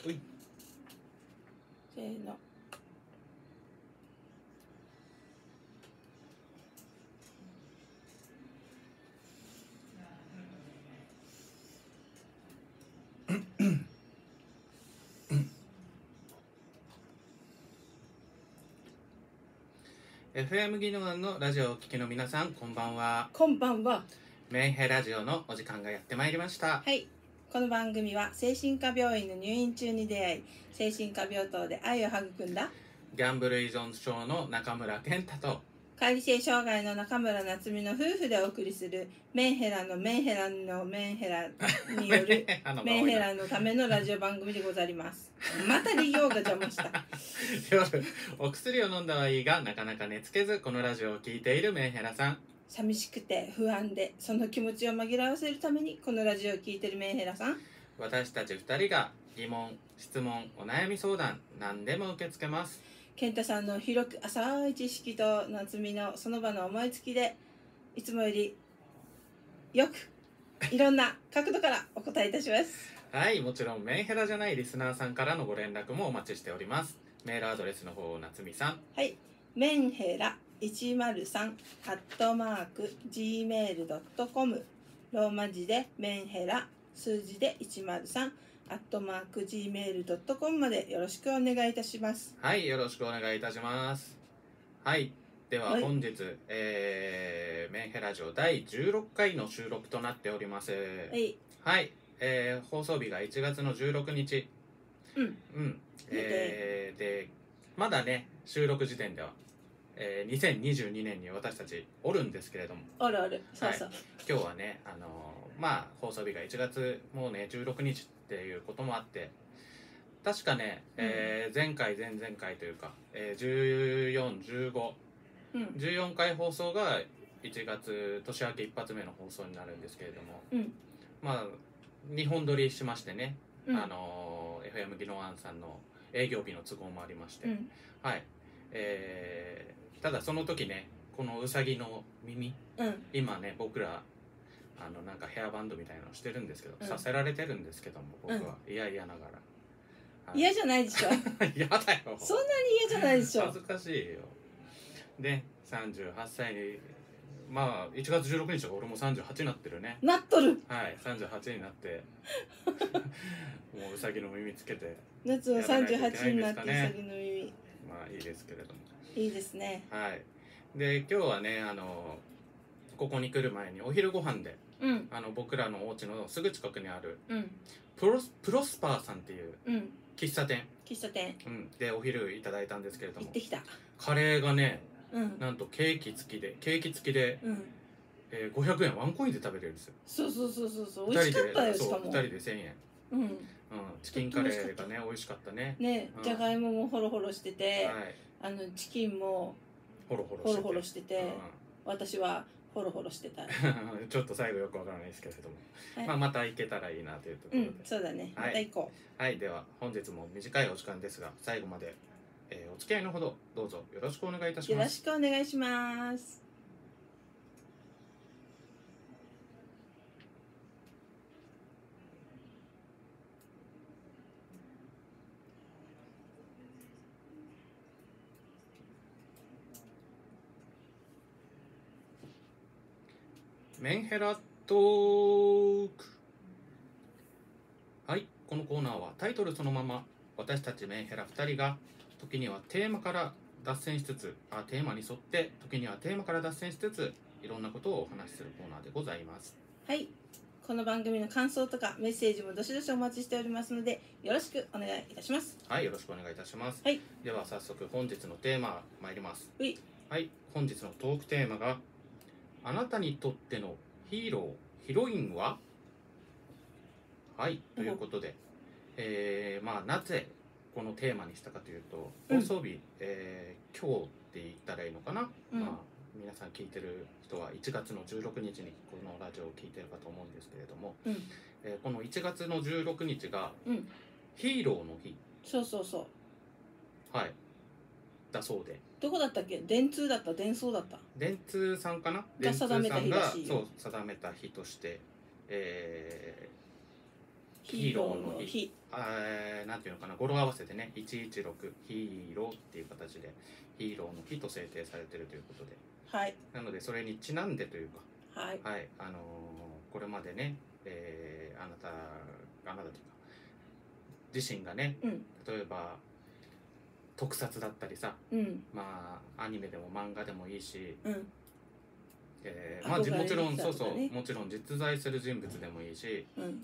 うい。 せーの。 FM 技能のラジオをお聞きの皆さん、こんばんは。 こんばんは。 メンヘラジオのお時間がやってまいりました。 はい。この番組は精神科病院の入院中に出会い、精神科病棟で愛を育んだギャンブル依存症の中村健太と解離性障害の中村夏美の夫婦でお送りするメンヘラのメンヘラのメンヘラによるメンヘラのためのラジオ番組でございます。また利用が邪魔した。 夜お薬を飲んだはいいがなかなか寝つけずこのラジオを聞いているメンヘラさん、 寂しくて不安でその気持ちを紛らわせるためにこのラジオを聞いているメンヘラさん、 私たち2人が疑問、質問、お悩み相談何でも受け付けます。 健太さんの広く浅い知識と夏美のその場の思いつきでいつもよりよくいろんな角度からお答えいたします。 はい、もちろんメンヘラじゃないリスナーさんからのご連絡もお待ちしております。メールアドレスの方を夏美さん、 はい、メンヘラ103@gmail.com、 ローマ字でメンヘラ数字で103@gmail.com までよろしくお願いいたします。 はい、よろしくお願いいたします。はい、でははい本日、メンヘラジオ第16回の収録となっております。 はいはい、放送日が1月の16日。でまだね収録時点では、2022年に私たちおるんですけれども、 あるある、そうそう、 今日はねまあ放送日が1月もうね16日っていうこともあって確かね、前回前々回というか、14、15、14回放送が1月年明け一発目の放送になるんですけれども、まあ2本撮りしましてね、FM 技能庵さんの営業日の都合もありまして、はい、ただその時ねこのうさぎの耳、今ね僕らなんかヘアバンドみたいなのしてるんですけど、させられてるんですけども僕は嫌々ながら、 嫌じゃないでしょ嫌だよ、 そんなに嫌じゃないでしょ。 恥ずかしいよ。で38歳にまあ1月16日は俺も38になってるね。 なっとる。 はい38になってもううさぎの耳つけて夏は38になってうさぎの耳、 まあいいですけれども、 いいですね。 はい。で今日はねここに来る前にお昼ご飯で、僕らのお家のすぐ近くにある、プロスパーさんっていう喫茶店、でお昼いただいたんですけれども、 行ってきた。 カレーがね、なんとケーキ付きで、500円ワンコインで食べれるんですよ。 そう美味しかったよ。しかも 2人で1000円。チキンカレーがね美味しかったね。 じゃがいももホロホロしてて、チキンもホロホロしてて、私はホロホロしてた。 ちょっと最後よくわからないですけれども、また行けたらいいなというところで、 そうだね、また行こう。はい、では本日も短いお時間ですが最後まで、お付き合いのほどどうぞよろしくお願いいたします。 よろしくお願いします。 メンヘラトーク。はい、このコーナーはタイトルそのまま私たちメンヘラ2人が時にはテーマから脱線しつつテーマに沿って時にはテーマから脱線しつついろんなことをお話しするコーナーでございます。 はい、この番組の感想とかメッセージもどしどしお待ちしておりますのでよろしくお願いいたします。 はい、よろしくお願いいたします。では早速本日のテーマ参ります。はい、本日のトークテーマがあなたにとってのヒーロー、ヒロインは？はい、ということで、なぜこのテーマにしたかというと、放送日、今日って言ったらいいのかな、皆さん聞いてる人は1月の16日にこのラジオを聞いてるかと思うんですけれども、この1月の16日が、ヒーローの日、はいだそうで、 どこだったっけ？電通だった？電装だった？ 電通さんかな？ が定めた日らしいよ。 定めた日として、 ヒーローの日。 なんていうのかな、語呂合わせてね、116ヒーローっていう形でヒーローの日と制定されているということで、 はい。 なのでそれにちなんでというか、 はい。 はい、これまでね、あなたというか自身がね、 うん。 例えば特撮だったりさ、 うん。 まあアニメでも漫画でもいいし、 うん。 まあ、もちろん憧れの人そうそう、 とかねもちろん実在する人物でもいいし、 うん。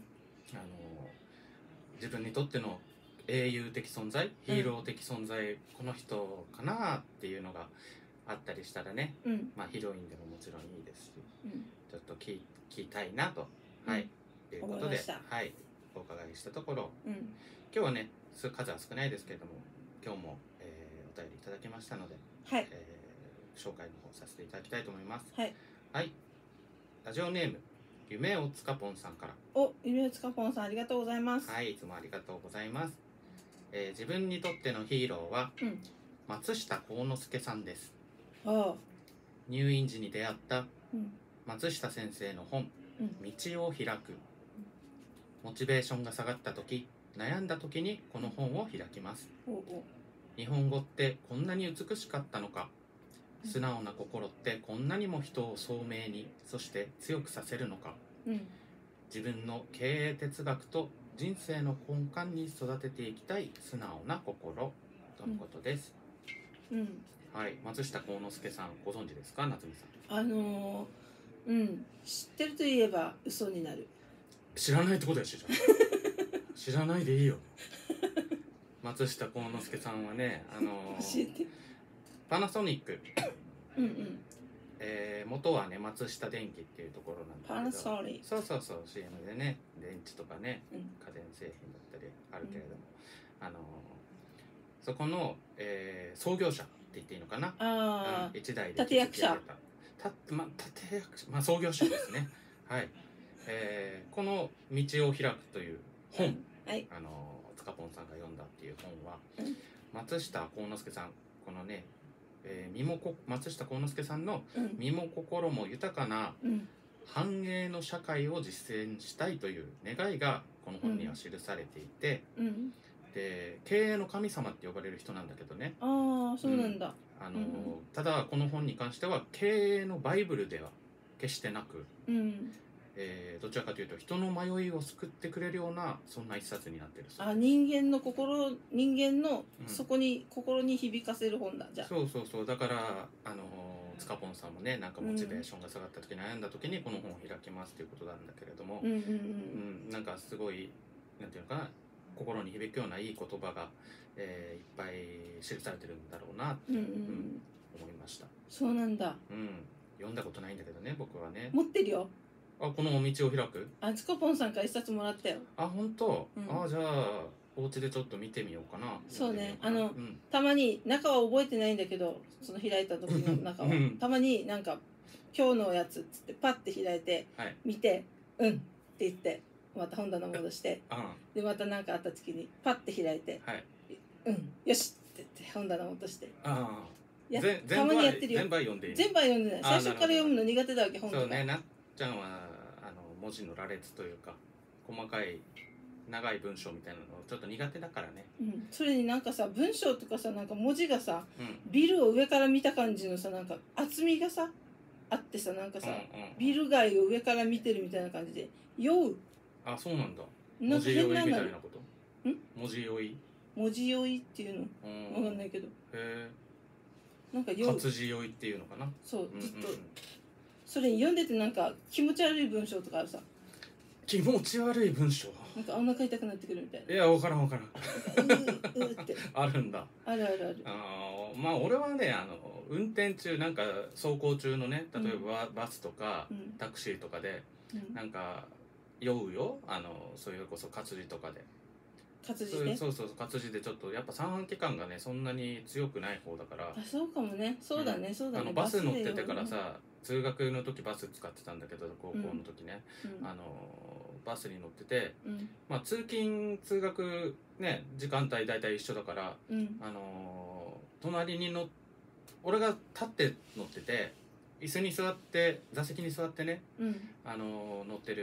自分にとっての英雄的存在、ヒーロー的存在、この人かなっていうのがあったりしたらね、 うん。 まあヒロインでももちろんいいですし、 うん。 ちょっと聞きたいなと、 うんはい、ということで思いました、 はい、お伺いしたところ、 うん。 今日はね、数は少ないですけれども、今日も、お便りいただきましたので、 はい。 紹介の方させていただきたいと思います。 はい。 はい。ラジオネーム、夢をつかぽんさんから。 お、ゆめつかぽんさんありがとうございます。 はい、いつもありがとうございます。自分にとってのヒーローは、 うん。 松下幸之助さんです。 ああ。 入院時に出会ったうん。 松下先生の本、 うん。 道を開く。モチベーションが下がった時、悩んだ時にこの本を開きます。 おお。 日本語ってこんなに美しかったのか。素直な心ってこんなにも人を聡明に、そして強くさせるのか。 うん。 自分の経営哲学と人生の根幹に育てていきたい素直な心とのことです。 うん。 はい、松下幸之助さんご存知ですか、夏美さん。 うん。知ってると言えば嘘になる。 知らないってことやし、じゃあ知らないでいいよ。松下幸之助さんはね、 教えて。 パナソニック、 うんうん。 元はね松下電器っていうところなんだけど、 パナソニック。 そうそうそう、 CM でね電池とかね、 うん。 家電製品だったりあるけれども、そこの、創業者って言っていいのかな、 ああ。 一代で立役者。 立役者、まあ創業者ですね。はい、この道を開くという本、 はい。 塚ポンさんが読んだっていう本は、 うん松下幸之助さん、このね、松下幸之助さんのうん。 身も心も豊かなうん。 繁栄の社会を実践したいという願いがこの本には記されていて、 うん。 で経営の神様って呼ばれる人なんだけどね、 ああ、そうなんだ。 ただこの本に関しては経営のバイブルでは決してなく、 うん。 どちらかというと人の迷いを救ってくれるようなそんな一冊になってるそうあ、 です。 人間のうんそこに心に響かせる本だ。じゃあ。 そうそうそう、だから塚ポンさんもね、なんかモチベーションが下がった時、悩んだ時にこの本を開きますということなんだけれども、 うんうんなんかすごいなんていうのかな、心に響くようないい言葉が、いっぱい記されてるんだろうなって、 うん。うんうん。 思いました。 そうなんだ。 読んだことないんだけどね、僕はね。 持ってるよ。 この道を開く。 あつこぽんさんから一冊もらったよ。 本当。 うんじゃあお家でちょっと見てみようかな。 そうね。 読んでみようかなたまに中は覚えてないんだけど、その開いた時の中はうんたまになんか今日のやつっつってパッて開いてはい。 見て、うんって言ってまた本棚戻してはでまた何かあった時にパッて開いてい。 うんよしって言って本棚戻してや全たまにやってるよ。 全部は読んでいい。 全部は読んでない。最初から読むの苦手だわけ本とか。 そうね、なっちゃんは文字の羅列というか細かい長い文章みたいなのちょっと苦手だからね。 うん、それになんかさ文章とかさなんか文字がさうんビルを上から見た感じのさなんか厚みがさあってさなんかさ、ビル街を上から見てるみたいな感じで酔うそうなんだ。文なんか字酔いみたいなのことん文字酔い。 文字酔いっていうのわかんないけどへなんかえ。 酔う活字酔いっていうのかな。 そうずっと、 うんそれに読んでてなんか気持ち悪い文章とかあるさ気持ち悪い文章。 なんかお腹痛くなってくるみたいいや、わからんわからん。 なってあるんだ。 あるあるあるまあ俺はね運転中なんか走行中のね、例えばバスとかうんタクシーとかでうんなんか酔うよ、それこそ活字とかで。 活字でそう活字でちょっとやっぱ三半規管がねそんなに強くない方だから、 あそうかもねそうだね、そうだねバス乗っててでからさ、通学の時バス使ってたんだけど高校の時ね、 うんバスに乗ってて、 うんまあ通勤通学ね時間帯大体一緒だから、 うん隣に俺が立って乗ってて椅子に座って座席に座ってね、 うん乗ってる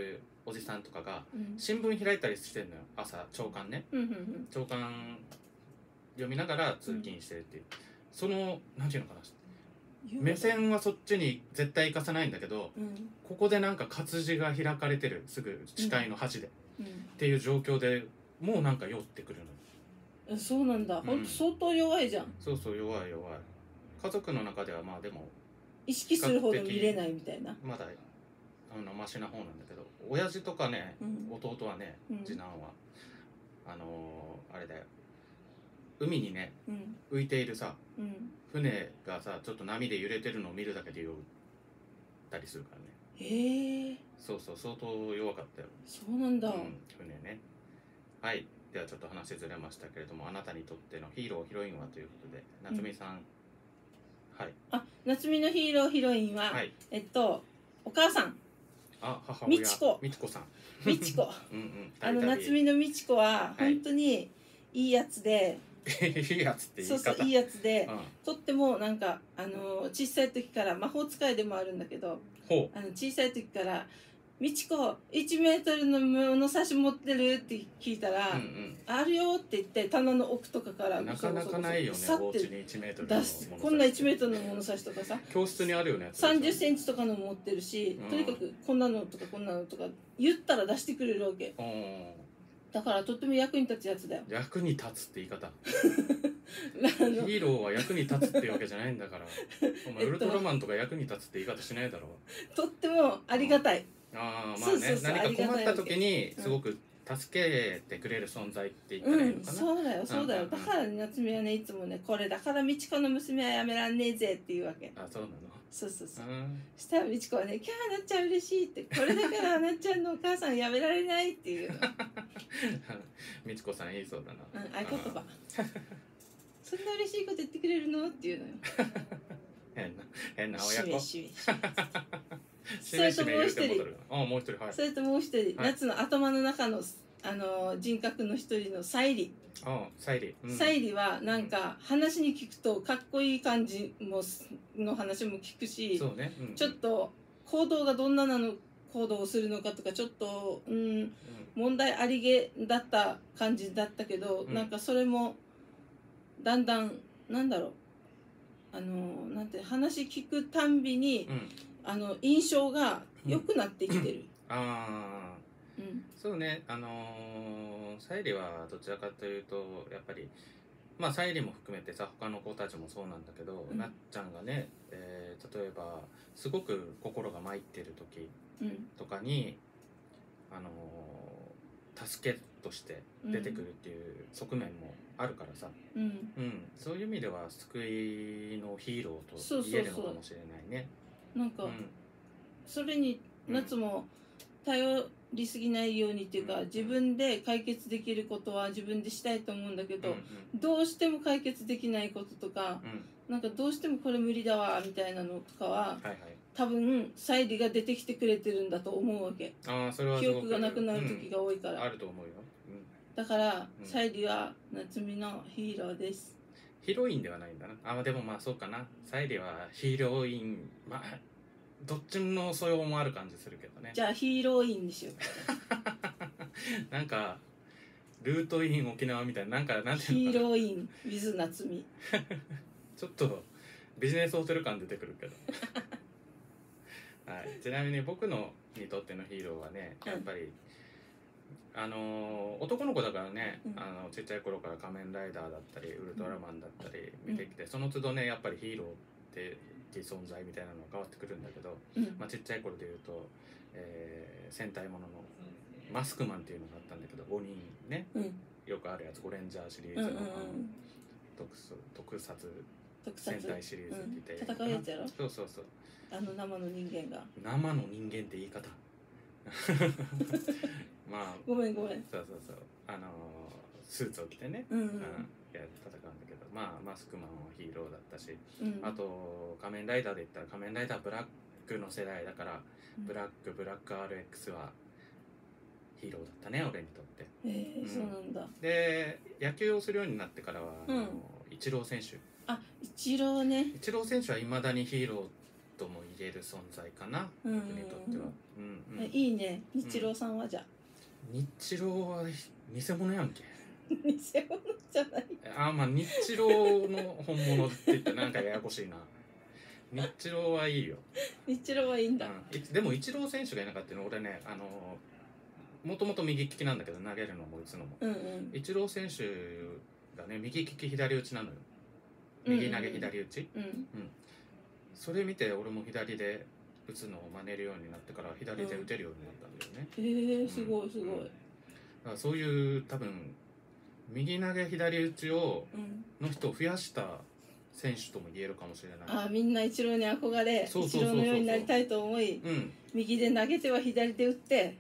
おじさんとかがうん新聞開いたりしてんのよ、朝朝刊ね。 うんうん朝刊読みながら通勤してるっていう、そのなんていうのかな、 うん目線はそっちに絶対行かさないんだけど、 うんここでなんか活字が開かれてる、すぐ視界の端で、 うんっていう状況でもうなんか酔ってくるの。 そうなんだ、ほんと相当弱いじゃん。 そうそう、弱い弱い。家族の中ではまあでも意識するほど見れないみたいな。 まだマシな方なんだけど、親父とかね、 うん弟はね、 うん次男はあれだよ、海にねうん浮いているさうん船がさちょっと波で揺れてるのを見るだけで酔ったりするからね。 へえ、 そうそう、相当弱かったよ。 そうなんだ。 船ね。はい、ではちょっと話ずれましたけれども、あなたにとってのヒーローヒロインはということで、夏美さん、はい。 あ、夏美のヒーローヒロインは、 はい。 お母さん、 あ、母親。 美智子美智子さん。 美智子。夏美の美智子は本当にいいやつで、 いいやつって言い方。 そうそう、いいやつで、 うん、 とってもなんか小さい時から魔法使いでもあるんだけど、 ほ小さい時から美智子1メートルの物差し持ってるって聞いたら、あるよって言って棚の奥とかからなかなかないよね、お家に1メートルの出す。こんな1メートルの物差しとかさ、 教室にあるよね、 30センチとかの持ってるし、とにかくこんなのとかこんなのとか言ったら出してくれるわけ。だからとっても役に立つやつだよ。 役に立つって言い方。ヒーローは役に立つっていうわけじゃないんだから。お前ウルトラマンとか役に立つって言い方しないだろう。 とってもありがたい。 ああ、まあね、何か困った時にすごく助けてくれる存在って言ったらいいのかな。 そうだよそうだよ。だから夏美はね、いつもね、これだから美智子の娘はやめらんねえぜっていうわけ。 あ、そうなの。 そうそうそう。したら美智子はね、キャーなっちゃん嬉しいって、これだからなっちゃんのお母さんやめられないっていうの。 美智子さん言いそうだな。 合言葉。そんな嬉しいこと言ってくれるのっていうのよ。 変な親子。 それともう一人。 もう一人、はい。 それともう一人、夏の頭の中の人格の一人の沙莉。 沙莉。 沙莉はなんか話に聞くとかっこいい感じの話も聞くし、 そうね。 ちょっと行動がどんな行動をするのかとかちょっと問題ありげだった感じだったけど、なんかそれもだんだんなんだろう、なんて話聞くたんびに、印象が良くなってきてる。 そうね、沙莉はどちらかというとやっぱりまあ沙莉も含めてさ、他の子たちもそうなんだけど、なっちゃんがね、例えばすごく心が参ってる時とかに、助けとして出てくるっていう側面もあるからさ、そういう意味では救いのヒーローと言えるのかもしれないね。 なんか、それに夏も頼りすぎないようにっていうか、自分で解決できることは自分でしたいと思うんだけど、どうしても解決できないこととか、なんかどうしてもこれ無理だわみたいなのとかは、多分沙莉が出てきてくれてるんだと思うわけ。記憶がなくなる時が多いから。 あると思うよ。 だから沙莉は夏美のヒーローです。 ヒロインではないんだな。でもまあそうかな。沙莉はヒーロイン、まあどっちの素養もある感じするけどね。 じゃあヒーローインにしよう。なんかルートイン沖縄みたいな、なんていうのかな。 ヒーローイン with 夏美。 ちょっとビジネスホテル感出てくるけど。はい。ちなみに僕のにとってのヒーローはね、やっぱり、男の子だからね、ちっちゃい頃から仮面ライダーだったりウルトラマンだったり見てきて、その都度ねやっぱりヒーローって存在みたいなのが変わってくるんだけど、まあ、ちっちゃい頃でいうと、戦隊もののマスクマンっていうのがあったんだけど、5人ね、よくあるやつ、ゴレンジャーシリーズの特撮戦隊シリーズって言って、 戦うやつやろ。 そうそうそう、 生の人間が、 生の人間って言い方まあごめんそうそうそう、スーツを着てね、戦うんだけど、まあマスクマンはヒーローだったし、あと仮面ライダーで言ったら仮面ライダーブラックの世代だから、ブラック RX はヒーローだったね、俺にとって。 そうなんだ。 で野球をするようになってからは、イチロー選手。 イチローね。 イチロー選手はいまだにヒーローとも言える存在かな、 うんうんうん僕にとっては。うんうん、 いいね。日郎さんはじゃあ。 日郎は偽物やんけ。 偽物じゃない。 まあ日郎の本物って言ってなんかややこしいな。日郎はいいよ。 日郎はいいんだ。 でもイチロー選手がいなかったの俺ね、もともと右利きなんだけど投げるのも打つのも、 うんうん。 イチロー選手がね右利き左打ちなのよ。右投げ左打ち、 うん。 それ見て俺も左で打つのを真似るようになってから左で打てるようになったんだよね。 すごいすごい。 だからそういう多分右投げ左打ちをの人を増やした選手とも言えるかもしれない。 みんなイチローに憧れ、イチローのようになりたいと思い、右で投げては左で打って、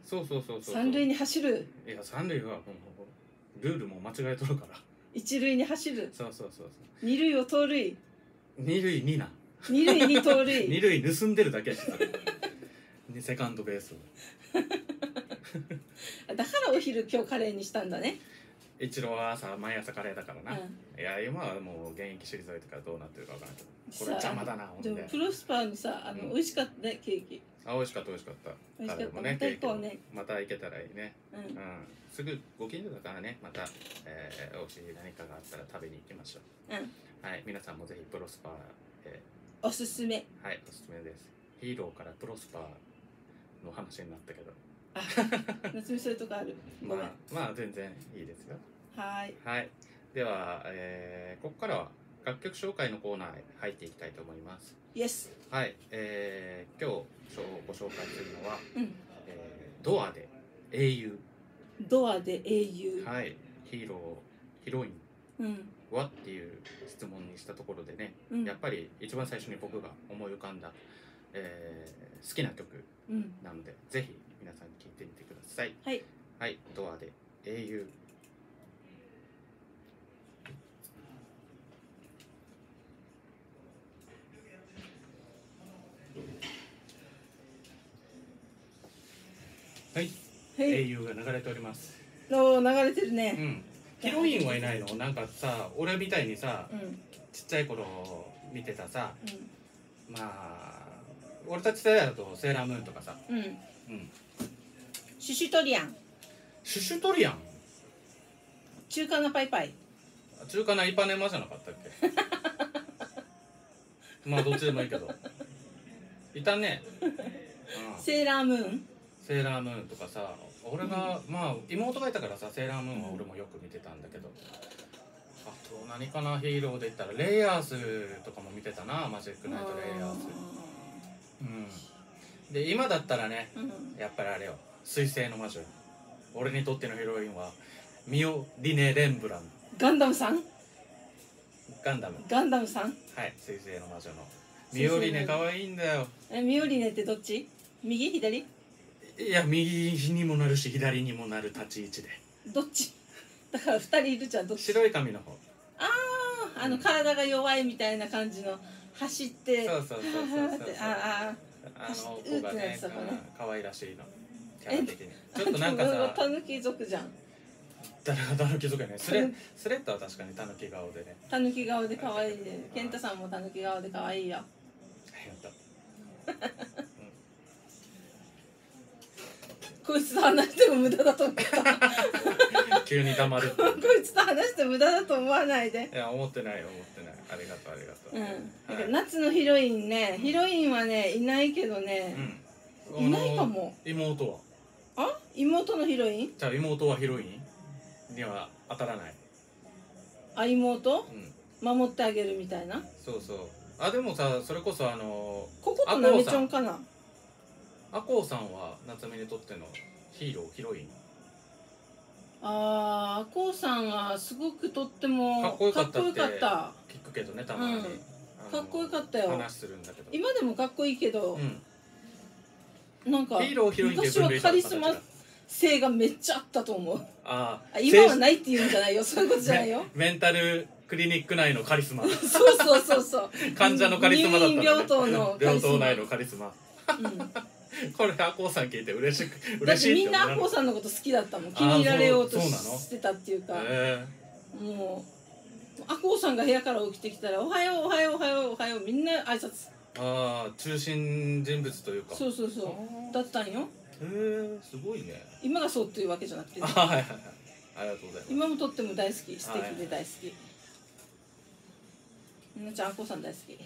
三塁に走る。 いや三塁はもうルールも間違えとるから。 一塁に走る。 そう。 二塁を盗塁。 二塁にな。 二塁に盗塁。 二塁盗んでるだけやし。セカンドベース。 だからお昼今日カレーにしたんだね。 一郎は毎朝カレーだからな。いや今はもう現役退いてからどうなってるかわからんけど。これ邪魔だなほんで。 でもプロスパーのさ美味しかったねケーキ。 美味しかった。 美味しかった。 ね、 また行こうね。 また行けたらいいね。すぐご近所だからね、また、美味しい何かがあったら食べに行きましょう。はい、皆さんもぜひプロスパー、 おすすめ。 はい、おすすめです。ヒーローからプロスパーの話になったけど。 夏美そういうとこある。ごめん。 まあ全然いいですよ。 はい。 では、ここからは楽曲紹介のコーナーへ入っていきたいと思います。 Yes。 はい、今日ご紹介するのは、ドアで英雄。 ドアで英雄。 はい、ヒロインはっていう質問にしたところでね、やっぱり一番最初に僕が思い浮かんだ、好きな曲なので、ぜひ皆さん聴いてみてください。はい、ドアで英雄。はい、英雄が流れております。 流れてるね。 ヒロインはいないの？なんかさ、俺みたいにさ、ちっちゃい頃見てたさ、まあ俺たち世代だとセーラームーンとかさ、 シュシュトリアン。 シュシュトリアン。 中華なパイパイ。 中華なイパネマじゃなかったっけ？まあどっちでもいいけど、いたね。 セーラームーン。 セーラームーンとかさ、俺がまあ妹がいたからさ、セーラームーンは俺もよく見てたんだけど、あと何かな、ヒーローで言ったらレイヤースとかも見てたな、マジックナイトレイヤース。で今だったらね、やっぱりあれよ、水星の魔女よ。俺にとってのヒロインはミオリネ・レンブラン。 ガンダムさん。 ガンダムさん。はい、水星の魔女のミオリネ。可愛いんだよ。 ミオリネってどっち？右左？ いや、右にもなるし左にもなる立ち位置で。 どっち？だから2人いるじゃん。どっち？ 白い髪の方。 体が弱いみたいな感じの走って。 そう。子がね、可愛らしいの。キャラ的に。ちょっとなんかさ。 タヌキ族じゃん。 誰がタヌキ族やね。スレッドは確かにタヌキ顔でね。 タヌキ顔で可愛いね。ケンタさんもタヌキ顔で可愛いよ。やった。こいつと話しても無駄だと思った。 急に黙る。 こいつと話して無駄だと思わないで。 いや、思ってない。ありがとう。 夏のヒロインね、ヒロインはねいないけどね、いないかも。 妹は？ 妹のヒロイン？ じゃあ妹はヒロインには当たらない。 妹？守ってあげるみたいな。 そう。でもさ、それこそこことなめちょんかな。 アコウさんは夏美にとってのヒロイン。 アコウさんはすごくとってもかっこよかった。聞くけどね、たまに。 かっこよかったよ。 話するんだけど。 今でもかっこいいけど、なんか昔はカリスマ性がめっちゃあったと思う。今はないって言うんじゃないよ。そういうことじゃないよ。 メンタルクリニック内のカリスマ。 そう。 患者のカリスマだったのね。 病棟内のカリスマ。これアコウさん聞いて嬉しい。 だってみんなアコウさんのこと好きだったもん。気に入られようとしてたっていうか、もうアコウさんが部屋から起きてきたらおはようみんな挨拶ああ、中心人物というか。 そうそうそうだったんよ。 へえ、すごいね。 今がそうっていうわけじゃなくてね、 はいはいはい。ありがとうございます。 今もとっても大好き、素敵はいで大好き。みなちゃんあこさん大好き。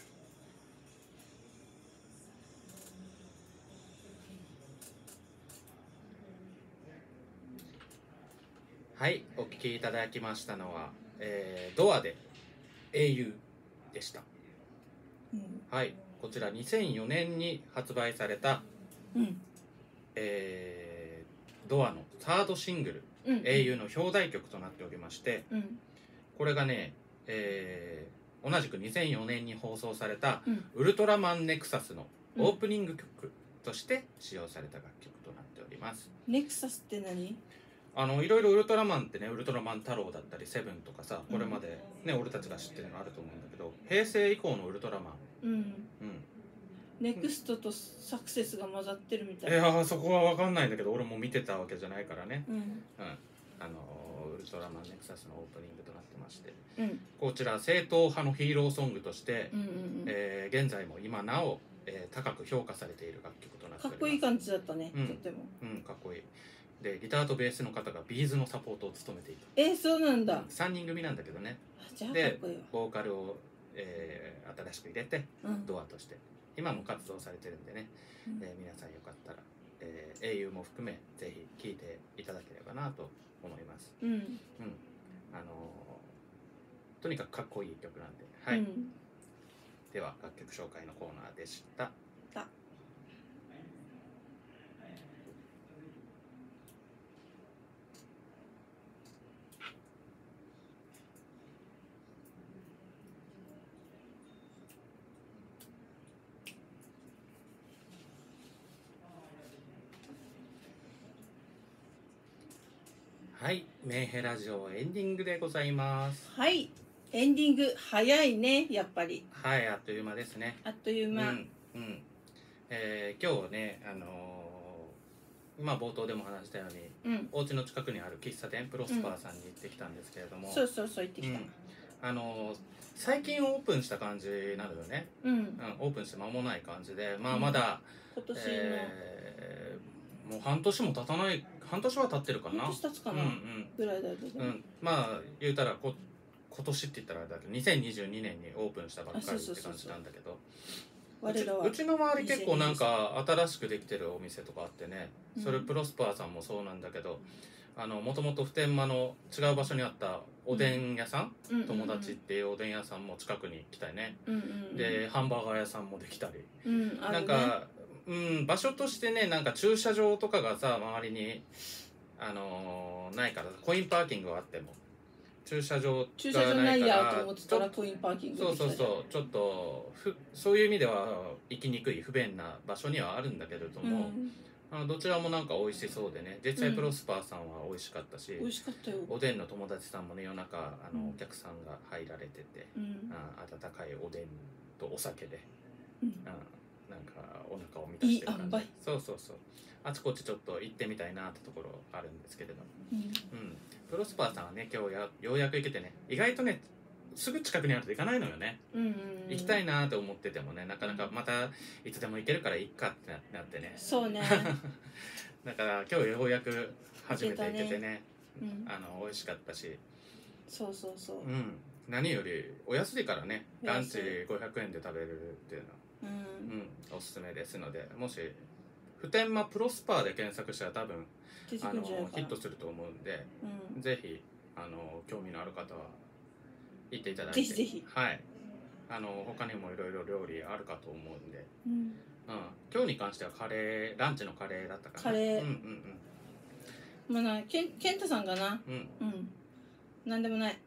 はい、お聞きいただきましたのは、ドアで英雄でした。はい、こちら2004年に発売された、ドアのサードシングル、英雄の表題曲となっておりまして、これがね、同じく2004年に放送された、ウルトラマンネクサスのオープニング曲として使用された楽曲となっております。 ネクサスって何？ いろいろウルトラマンってね、ウルトラマン太郎だったりセブンとかさ、これまでね、俺たちが知ってるのあると思うんだけど、平成以降のウルトラマン、 ネクストとサクセスが混ざってるみたい。 いやそこは分かんないんだけど、俺も見てたわけじゃないからね。 うん、 ウルトラマンネクサスのオープニングとなってまして、こちら正統派のヒーローソングとして、現在も今なお、高く評価されている楽曲となっております。 かっこいい感じだったね、とっても。 かっこいい。でギターとベースの方がビーズのサポートを務めていた。 そうなんだ。 3人組なんだけどね。 じゃあかっこいいわ。 でボーカルを、新しく入れて、ドアとして今も活動されてるんでね、皆さんよかったら、英雄も含めぜひ聴いていただければなと思います。とにかくかっこいい曲なんで、はい。では楽曲紹介のコーナーでした。はい、メンヘラジオエンディングでございます。 はい、エンディング早いね、やっぱり。 はい、あっという間ですね。 あっという間。 今日ね、冒頭でも話したように、お家の近くにある喫茶店プロスパーさんに行ってきたんですけれども、 そう行ってきた。 最近オープンした感じなのよね。オープンして間もない感じで、まだ今年もう半年も経たない、半年は経ってるかな。 半年経つかな、ぐらいだけど、 言うたら今年って言ったらあれだけど2022年にオープンしたばっかりって感じなんだけど、うちの周り結構なんか新しくできてるお店とかあってね、それプロスパーさんもそうなんだけど、もともと普天間の違う場所にあったおでん屋さん、友達っていうおでん屋さんも近くに来たりね、でハンバーガー屋さんもできたり、なんか場所としてね、なんか駐車場とかがさ周りにないから、コインパーキングはあっても駐車場がないからと思ってたらコインパーキング。 そうちょっとそういう意味では行きにくい不便な場所にはあるんだけれども、どちらもなんか美味しそうでね、実際プロスパーさんは美味しかったし、 美味しかったよ。 おでんの友達さんもね、夜中お客さんが入られてて、温かいおでんとお酒で、なんかお腹を満たしてる感じ。そうあちこちちょっと行ってみたいなってところあるんですけれども、プロスパーさんはね今日ようやく行けてね、意外とねすぐ近くにあると行かないのよね。行きたいなと思っててもね、なかなかまたいつでも行けるからいっかってなってね。 そうねだから今日ようやく初めて行けてね、美味しかったし、 そう、 何よりお安いからね、ランチ500円で食べるっていうのは、おすすめですので、もし普天間プロスパーで検索したら多分ヒットすると思うんで、ぜひ興味のある方は行っていただいて、 ぜひはい、他にもいろいろ料理あるかと思うんで、今日に関してはランチのカレーだったかな。 カレー、まあな、ケンタさんがな、なんでもない。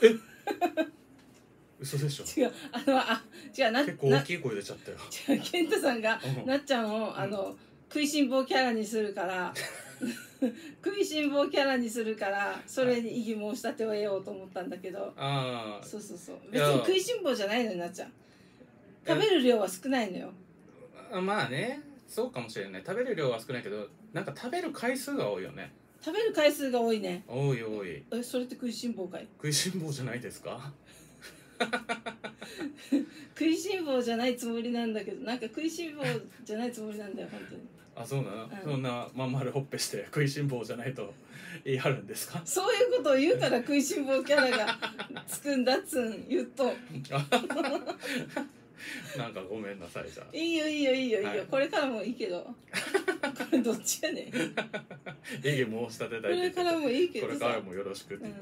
嘘でしょ。 違う、違う、 結構大きい声出ちゃったよ。 違う、ケンタさんがなっちゃんを食いしん坊キャラにするから食いしん坊キャラにするから、それに異議申し立てを得ようと思ったんだけど、そう別に食いしん坊じゃないのになっちゃん、食べる量は少ないのよ。 まあね、そうかもしれない。食べる量は少ないけど、なんか食べる回数が多いよね。 食べる回数が多いね。 多い。 それって食いしん坊かい？ 食いしん坊じゃないですか？ 食いしん坊じゃないつもりなんだけど、なんか食いしん坊じゃないつもりなんだよ本当に。 あ、そうなの、そんなまん丸ほっぺして食いしん坊じゃないと言い張るんですか？ そういうことを言うから食いしん坊キャラがつくんだっつん言うと。 なんかごめんなさいじゃあ。 いいよいいよいいよいいよ、 はいこれからもいいけど。これどっちやねん。 異議申し立てたいって言ってこれからもいいけどさ。 これからもよろしくって言って。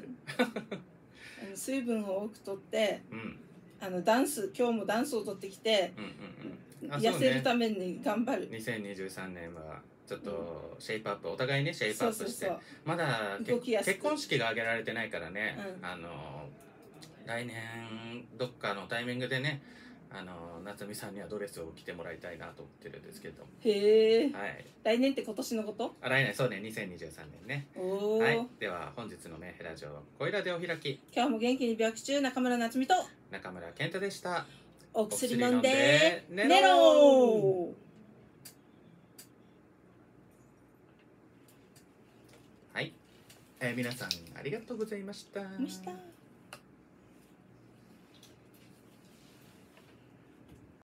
水分を多くとって、 うん。 ダンス、今日もダンスを取ってきて、痩せるために頑張る。 2023年はちょっとシェイプアップ、お互いねシェイプアップして、まだ結婚式が挙げられてないからね、来年どっかのタイミングでね、夏美さんにはドレスを着てもらいたいなと思ってるんですけど。 へえ。 はい。 来年って今年のこと？ 来年、そうね、2023年ね。 おお。 はい。では本日のメンヘラジオはこれらでお開き。 今日も元気に病気中、中村夏美と中村健太でした。 お薬飲んで寝ろ。 はい。皆さんありがとうございました。